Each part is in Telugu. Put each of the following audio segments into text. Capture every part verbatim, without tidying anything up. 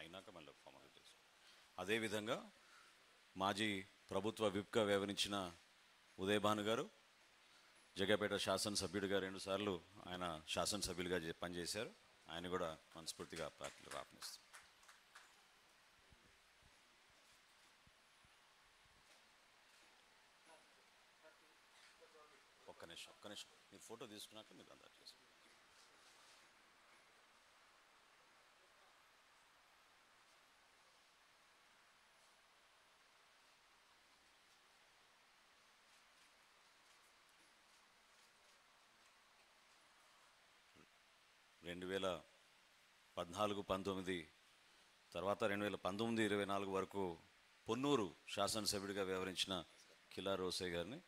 అయినాక మళ్ళీ ఫార్మాలిటీ చేసుకో. అదేవిధంగా మాజీ ప్రభుత్వ విప్గా వ్యవహరించిన ఉదయభాను గారు జగ్గపేట శాసనసభ్యుడిగా రెండుసార్లు ఆయన శాసనసభ్యులుగా పనిచేశారు. ఆయన కూడా మనస్ఫూర్తిగా పార్టీలో ఆహ్వానిస్తాం. ఒక్క నిమిషం ఒక్క నిమిషం మీరు ఫోటో తీసుకున్నాక మీరు అందరూ చేసుకోండి. రెండు వేల పద్నాలుగు పంతొమ్మిది తర్వాత రెండు వేల పంతొమ్మిది ఇరవై నాలుగు వరకు పొన్నూరు శాసనసభ్యుడిగా వ్యవహరించిన కిలా రోసే గారిని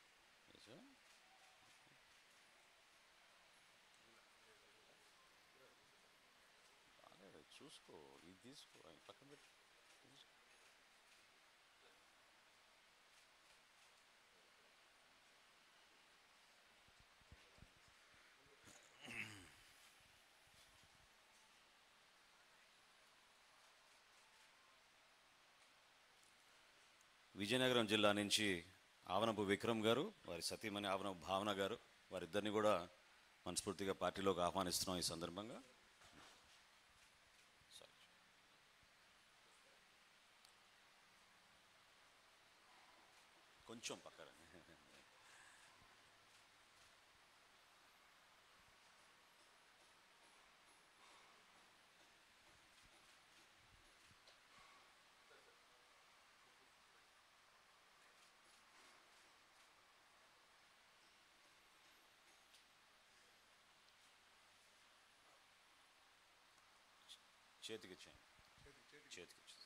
చూసుకో, ఇది తీసుకో, పక్కన పెట్టి విజయనగరం జిల్లా నుంచి ఆవనపు విక్రమ్ గారు, వారి సతీమణి ఆవనపు భావన గారు, వారిద్దరిని కూడా మనస్ఫూర్తిగా పార్టీలోకి ఆహ్వానిస్తున్నాం. ఈ సందర్భంగా కొంచెం పక్కన చేతికి చేయండి, చేతికి ఇచ్చేది.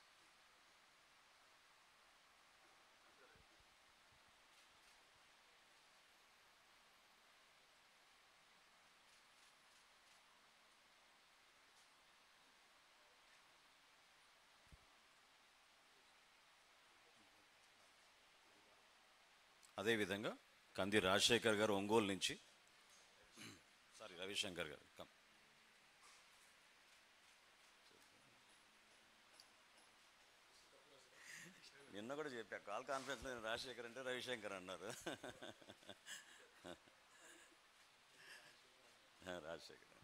అదేవిధంగా కంది రాజశేఖర్ గారు ఒంగోలు నుంచి, సారీ రవిశంకర్ గారు కమ్ నిన్న కూడా చెప్పా కాల్ కాన్ఫరెన్స్లో నేను రాజశేఖర్ అంటే రవిశంకర్ అన్నారు. రాజశేఖర్